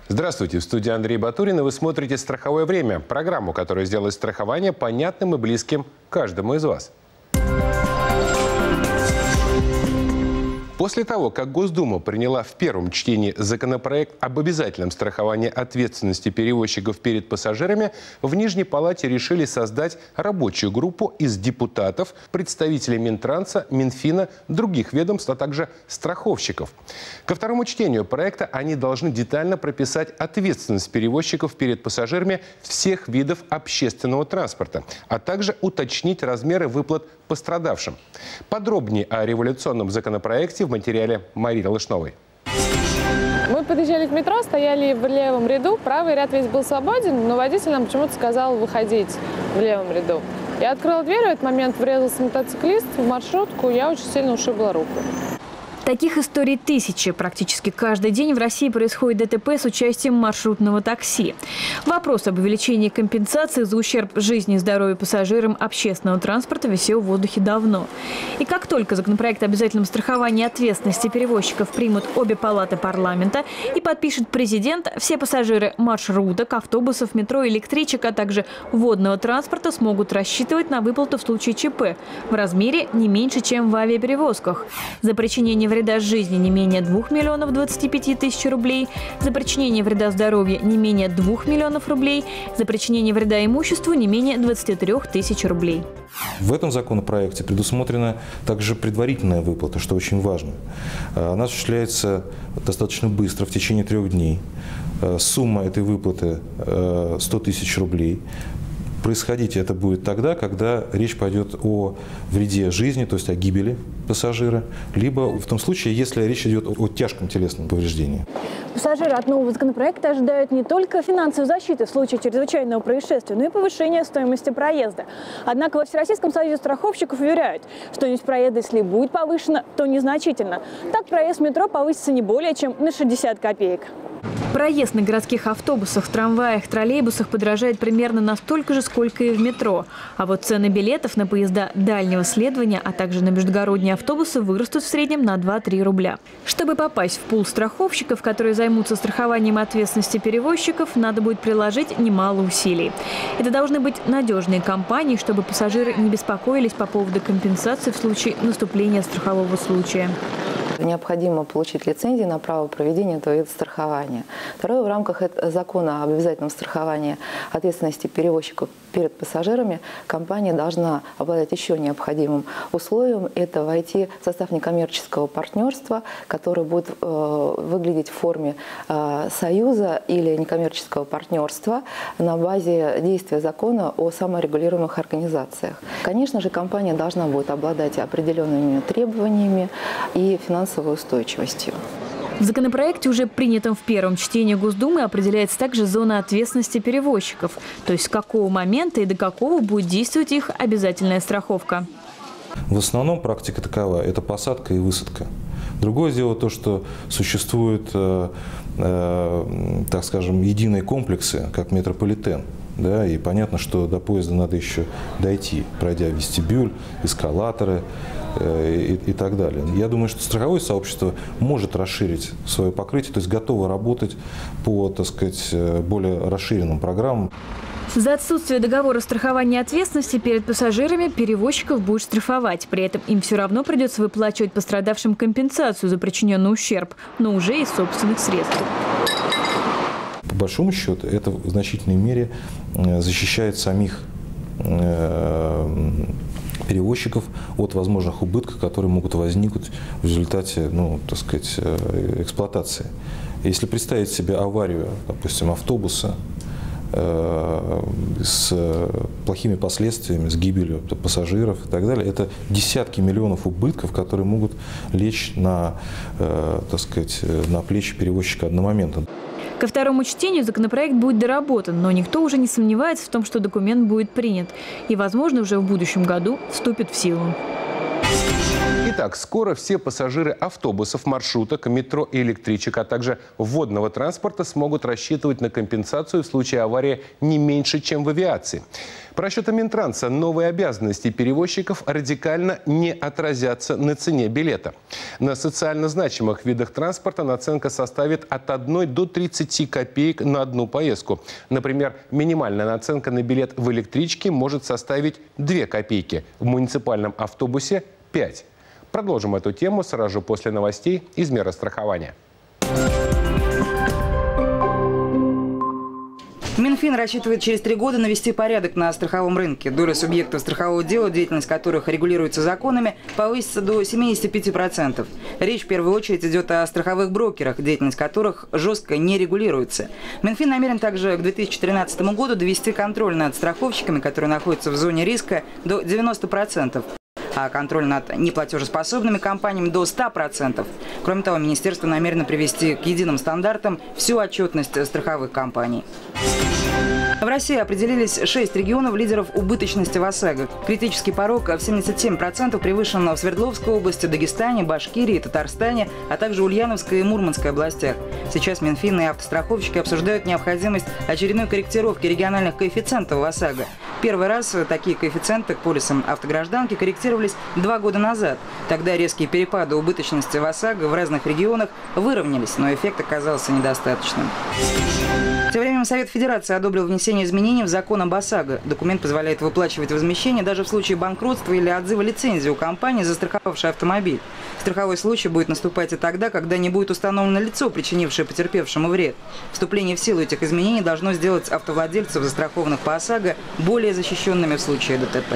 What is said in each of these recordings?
Здравствуйте, в студии Андрей Батурин, и вы смотрите «Страховое время» – программу, которая сделает страхование понятным и близким каждому из вас. После того, как Госдума приняла в первом чтении законопроект об обязательном страховании ответственности перевозчиков перед пассажирами, в Нижней Палате решили создать рабочую группу из депутатов, представителей Минтранса, Минфина, других ведомств, а также страховщиков. Ко второму чтению проекта они должны детально прописать ответственность перевозчиков перед пассажирами всех видов общественного транспорта, а также уточнить размеры выплат пострадавшим. Подробнее о революционном законопроекте в материале Марины Лышновой. Мы подъезжали в метро, стояли в левом ряду, правый ряд весь был свободен, но водитель нам почему-то сказал выходить в левом ряду. Я открыла дверь, в этот момент врезался мотоциклист в маршрутку, я очень сильно ушибла руку. Таких историй тысячи. Практически каждый день в России происходит ДТП с участием маршрутного такси. Вопрос об увеличении компенсации за ущерб жизни и здоровью пассажирам общественного транспорта висел в воздухе давно. И как только законопроект о обязательном страховании ответственности перевозчиков примут обе палаты парламента и подпишет президент, все пассажиры маршруток, автобусов, метро, электричек, а также водного транспорта смогут рассчитывать на выплату в случае ЧП в размере не меньше, чем в авиаперевозках. За причинение вреда жизни не менее 2 миллионов 25 тысяч рублей, за причинение вреда здоровью не менее 2 миллионов рублей, за причинение вреда имуществу не менее 23 тысяч рублей. В этом законопроекте предусмотрена также предварительная выплата, что очень важно. Она осуществляется достаточно быстро, в течение 3 дней. Сумма этой выплаты 100 тысяч рублей. Происходить это будет тогда, когда речь пойдет о вреде жизни, то есть о гибели пассажира, либо в том случае, если речь идет о тяжком телесном повреждении. Пассажиры от нового законопроекта ожидают не только финансовой защиты в случае чрезвычайного происшествия, но и повышения стоимости проезда. Однако во Всероссийском союзе страховщиков уверяют, стоимость проезда, если будет повышена, то незначительно. Так проезд в метро повысится не более чем на 60 копеек. Проезд на городских автобусах, трамваях, троллейбусах подорожает примерно настолько же, сколько и в метро. А вот цены билетов на поезда дальнего следования, а также на междугородние автобусы вырастут в среднем на 2-3 рубля. Чтобы попасть в пул страховщиков, которые займутся страхованием ответственности перевозчиков, надо будет приложить немало усилий. Это должны быть надежные компании, чтобы пассажиры не беспокоились по поводу компенсации в случае наступления страхового случая. Необходимо получить лицензию на право проведения этого вида страхования. Второе, в рамках закона об обязательном страховании ответственности перевозчиков перед пассажирами компания должна обладать еще необходимым условием – это войти в состав некоммерческого партнерства, которое будет выглядеть в форме союза или некоммерческого партнерства на базе действия закона о саморегулируемых организациях. Конечно же, компания должна будет обладать определенными требованиями и финансовой устойчивостью. В законопроекте, уже принятом в первом чтении Госдумы, определяется также зона ответственности перевозчиков, то есть с какого момента и до какого будет действовать их обязательная страховка. В основном практика такова – это посадка и высадка. Другое дело то, что существуют, так скажем, единые комплексы, как метрополитен. Да, и понятно, что до поезда надо еще дойти, пройдя вестибюль, эскалаторы и так далее. Я думаю, что страховое сообщество может расширить свое покрытие, то есть готово работать по, так сказать, более расширенным программам. За отсутствие договора страхования ответственности перед пассажирами перевозчиков будет штрафовать. При этом им все равно придется выплачивать пострадавшим компенсацию за причиненный ущерб, но уже из собственных средств. По большому счету, это в значительной мере защищает самих перевозчиков от возможных убытков, которые могут возникнуть в результате, так сказать, эксплуатации. Если представить себе аварию, допустим, автобуса с плохими последствиями, с гибелью пассажиров и так далее, это десятки миллионов убытков, которые могут лечь на, так сказать, на плечи перевозчика одномоментно. Ко второму чтению законопроект будет доработан, но никто уже не сомневается в том, что документ будет принят и, возможно, уже в будущем году вступит в силу. Итак, Итак, скоро все пассажиры автобусов, маршруток, метро и электричек, а также водного транспорта смогут рассчитывать на компенсацию в случае аварии не меньше, чем в авиации. По расчетам Минтранса, новые обязанности перевозчиков радикально не отразятся на цене билета. На социально значимых видах транспорта наценка составит от 1 до 30 копеек на одну поездку. Например, минимальная наценка на билет в электричке может составить 2 копейки, в муниципальном автобусе – 5. Продолжим эту тему сразу же после новостей из мира страхования. Минфин рассчитывает через 3 года навести порядок на страховом рынке. Доля субъектов страхового дела, деятельность которых регулируется законами, повысится до 75%. Речь в первую очередь идет о страховых брокерах, деятельность которых жестко не регулируется. Минфин намерен также к 2013 году довести контроль над страховщиками, которые находятся в зоне риска, до 90%. А контроль над неплатежеспособными компаниями до 100%. Кроме того, министерство намерено привести к единым стандартам всю отчетность страховых компаний. В России определились 6 регионов лидеров убыточности в ОСАГО. Критический порог в 77% превышен в Свердловской области, Дагестане, Башкирии, Татарстане, а также Ульяновской и Мурманской областях. Сейчас Минфин и автостраховщики обсуждают необходимость очередной корректировки региональных коэффициентов в ОСАГО. Первый раз такие коэффициенты к полисам автогражданки корректировались 2 года назад. Тогда резкие перепады убыточности в ОСАГО в разных регионах выровнялись, но эффект оказался недостаточным. Тем временем Совет Федерации одобрил внесение изменений в закон об ОСАГО. Документ позволяет выплачивать возмещение даже в случае банкротства или отзыва лицензии у компании, застраховавшей автомобиль. Страховой случай будет наступать и тогда, когда не будет установлено лицо, причинившее потерпевшему вред. Вступление в силу этих изменений должно сделать автовладельцев, застрахованных по ОСАГО, более защищенными в случае ДТП.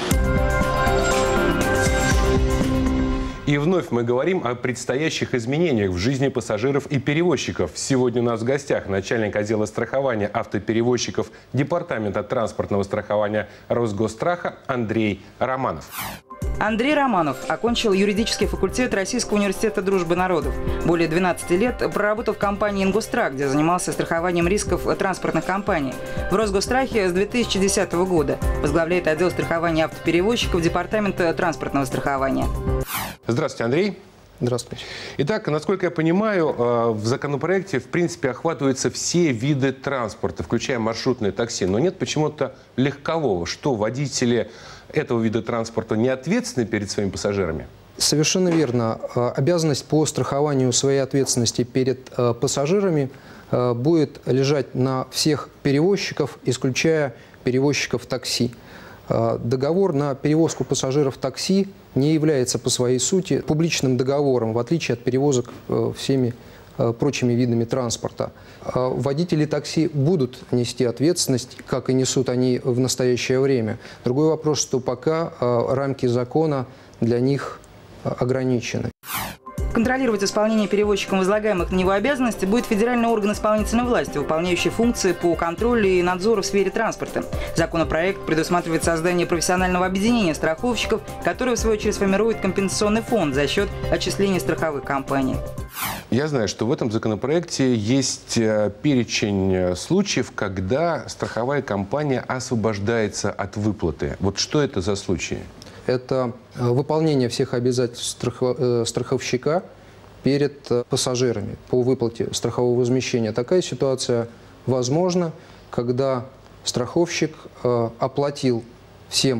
И вновь мы говорим о предстоящих изменениях в жизни пассажиров и перевозчиков. Сегодня у нас в гостях начальник отдела страхования автоперевозчиков Департамента транспортного страхования Росгосстраха Андрей Романов. Андрей Романов окончил юридический факультет Российского университета дружбы народов. Более 12 лет проработал в компании «Ингосстрах», где занимался страхованием рисков транспортных компаний. В Росгосстрахе с 2010 года возглавляет отдел страхования автоперевозчиков Департамента транспортного страхования. Здравствуйте, Андрей. Здравствуйте. Итак, насколько я понимаю, в законопроекте, в принципе, охватываются все виды транспорта, включая маршрутное такси. Но нет почему-то легкового. Что, водители этого вида транспорта не ответственны перед своими пассажирами? Совершенно верно. Обязанность по страхованию своей ответственности перед пассажирами будет лежать на всех перевозчиков, исключая перевозчиков такси. Договор на перевозку пассажиров такси не является по своей сути публичным договором, в отличие от перевозок всеми прочими видами транспорта. Водители такси будут нести ответственность, как и несут они в настоящее время. Другой вопрос, что пока рамки закона для них ограничены. Контролировать исполнение перевозчиком возлагаемых на него обязанностей будет федеральный орган исполнительной власти, выполняющий функции по контролю и надзору в сфере транспорта. Законопроект предусматривает создание профессионального объединения страховщиков, которое, в свою очередь, сформирует компенсационный фонд за счет отчислений страховых компаний. Я знаю, что в этом законопроекте есть перечень случаев, когда страховая компания освобождается от выплаты. Вот что это за случаи? Это выполнение всех обязательств страховщика перед пассажирами по выплате страхового возмещения. Такая ситуация возможна, когда страховщик оплатил всем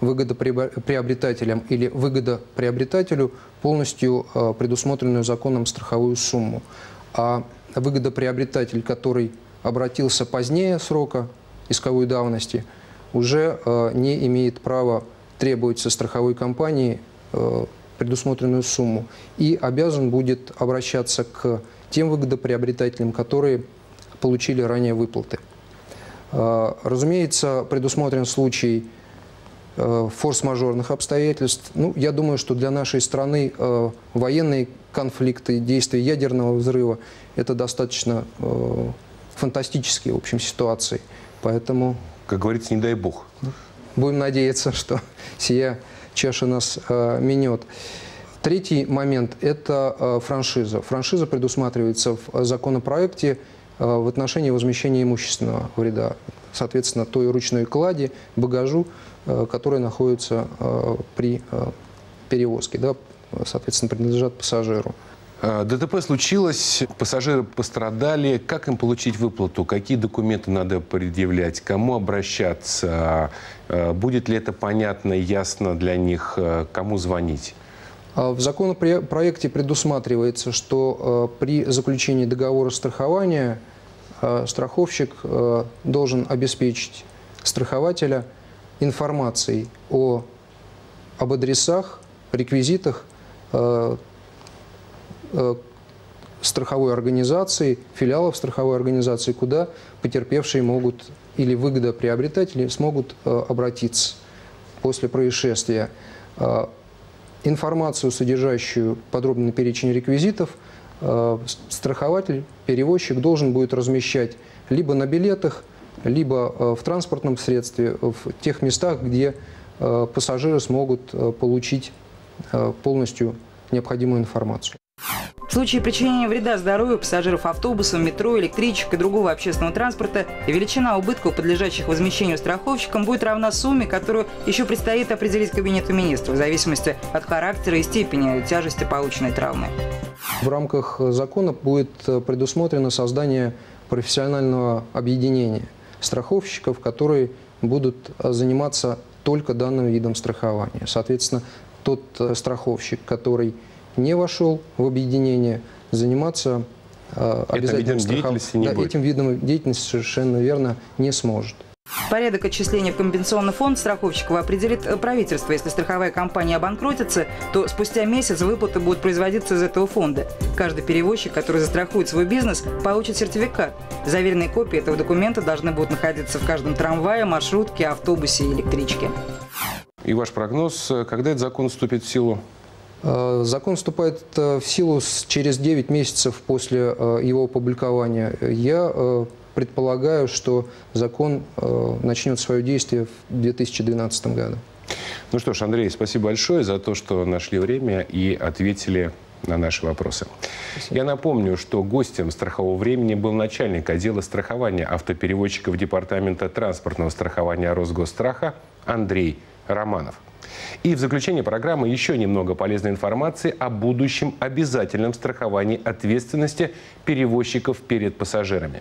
выгодоприобретателям или выгодоприобретателю полностью предусмотренную законом страховую сумму. А выгодоприобретатель, который обратился позднее срока исковой давности, уже не имеет права требовать со страховой компании предусмотренную сумму и обязан будет обращаться к тем выгодоприобретателям, которые получили ранее выплаты. Разумеется, предусмотрен случай форс-мажорных обстоятельств. Ну, я думаю, что для нашей страны военные конфликты, действия ядерного взрыва – это достаточно фантастические, в общем, ситуации. Поэтому, как говорится, не дай бог. Будем надеяться, что сия чаша нас минет. Третий момент – это франшиза. Франшиза предусматривается в законопроекте в отношении возмещения имущественного вреда, соответственно, той ручной клади, багажу, которая находится при перевозке. Да. соответственно, принадлежат пассажиру. ДТП случилось, пассажиры пострадали. Как им получить выплату? Какие документы надо предъявлять? Кому обращаться? Будет ли это понятно, ясно для них? Кому звонить? В законопроекте предусматривается, что при заключении договора страхования страховщик должен обеспечить страхователя информацией об адресах, реквизитах страховой организации, филиалов страховой организации, куда потерпевшие могут или выгодоприобретатели смогут обратиться после происшествия. Информацию, содержащую подробный перечень реквизитов, страхователь, перевозчик должен будет размещать либо на билетах, либо в транспортном средстве, в тех местах, где пассажиры смогут получить полностью необходимую информацию. В случае причинения вреда здоровью пассажиров автобусов, метро, электричек и другого общественного транспорта, величина убытков, подлежащих возмещению страховщикам, будет равна сумме, которую еще предстоит определить Кабинету министров, в зависимости от характера и степени тяжести полученной травмы. В рамках закона будет предусмотрено создание профессионального объединения страховщиков, которые будут заниматься только данным видом страхования. Соответственно, тот страховщик, который не вошел в объединение, заниматься обязательным страхованием, этим видом деятельности совершенно верно не сможет. Порядок отчисления в компенсационный фонд страховщиков определит правительство. Если страховая компания обанкротится, то спустя месяц выплаты будут производиться из этого фонда. Каждый перевозчик, который застрахует свой бизнес, получит сертификат. Заверенные копии этого документа должны будут находиться в каждом трамвае, маршрутке, автобусе и электричке. И ваш прогноз, когда этот закон вступит в силу? Закон вступает в силу через 9 месяцев после его опубликования. Я предполагаю, что закон начнет свое действие в 2012 году. Ну что ж, Андрей, спасибо большое за то, что нашли время и ответили на наши вопросы. Спасибо. Я напомню, что гостем страхового времени был начальник отдела страхования автоперевозчиков Департамента транспортного страхования Росгосстраха Андрей Романов. И в заключение программы еще немного полезной информации о будущем обязательном страховании ответственности перевозчиков перед пассажирами.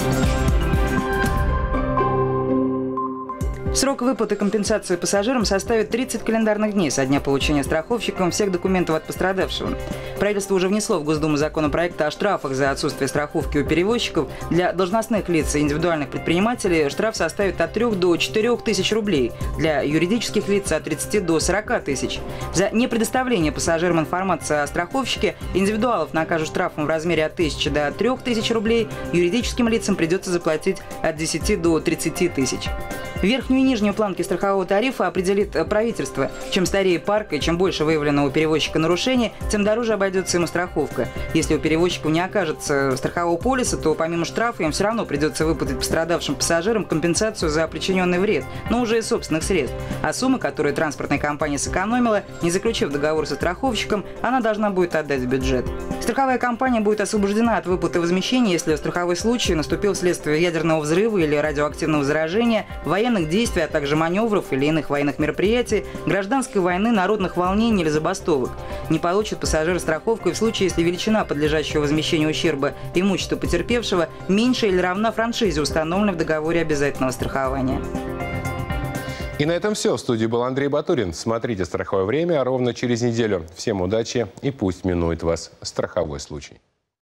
Срок выплаты компенсации пассажирам составит 30 календарных дней со дня получения страховщиком всех документов от пострадавшего. Правительство уже внесло в Госдуму законопроект о штрафах за отсутствие страховки у перевозчиков. Для должностных лиц и индивидуальных предпринимателей штраф составит от 3 до 4 тысяч рублей, для юридических лиц от 30 до 40 тысяч. За непредоставление пассажирам информации о страховщике индивидуалов накажут штрафом в размере от 1000 до 3000 рублей, юридическим лицам придется заплатить от 10 до 30 тысяч. Верхнюю и нижнюю планки страхового тарифа определит правительство. Чем старее парк и чем больше выявлено у перевозчика нарушений, тем дороже обойдется ему страховка. Если у перевозчиков не окажется страхового полиса, то помимо штрафа им все равно придется выплатить пострадавшим пассажирам компенсацию за причиненный вред, но уже из собственных средств. А суммы, которые транспортная компания сэкономила, не заключив договор со страховщиком, она должна будет отдать в бюджет. Страховая компания будет освобождена от выплаты возмещения, если страховой случай наступил вследствие ядерного взрыва или радиоактивного заражения, военных действий, а также маневров или иных военных мероприятий, гражданской войны, народных волнений или забастовок. Не получит пассажир страховку и в случае, если величина подлежащего возмещению ущерба имущества потерпевшего меньше или равна франшизе, установленной в договоре обязательного страхования. И на этом все. В студии был Андрей Батурин. Смотрите «Страховое время» ровно через неделю. Всем удачи и пусть минует вас страховой случай.